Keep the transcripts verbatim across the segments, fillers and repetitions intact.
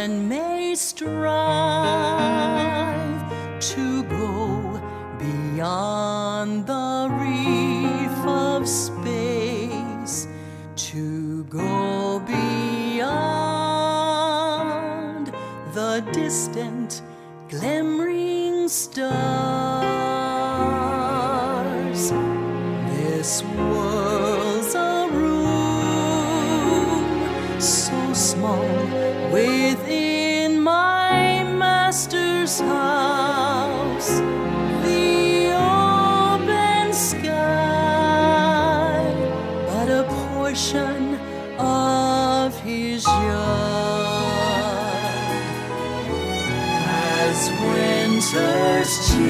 men may strive to go beyond the reef of space, to go beyond the distant glimmering stars. This world's a room so small within my master's house, the open sky but a portion of his yard. As winter's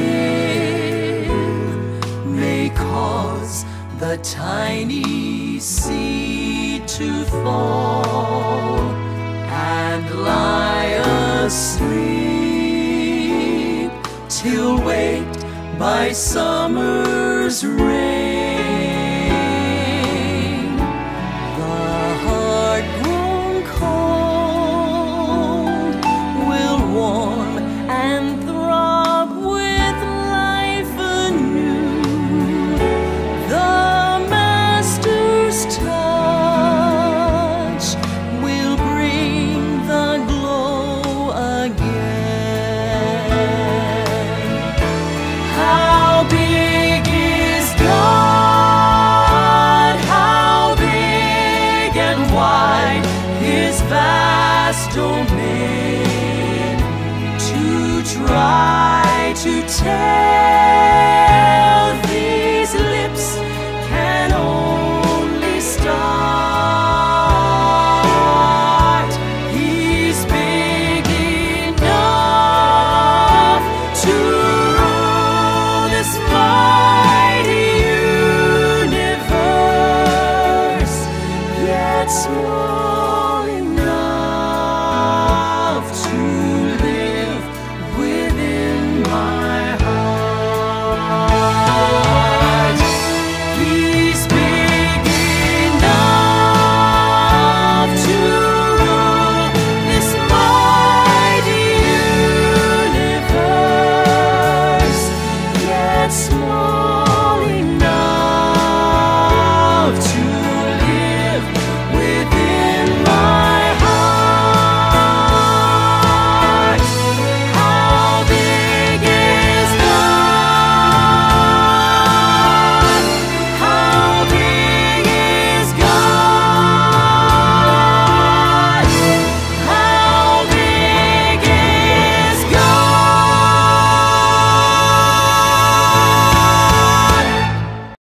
chill may cause the tiny seed to fall and lie asleep till waked by summer's rain, the heart grown cold will warm and throb with life anew. The master's touch will bring the glow again. How big is God? How big and wide His vast domain, to try to tell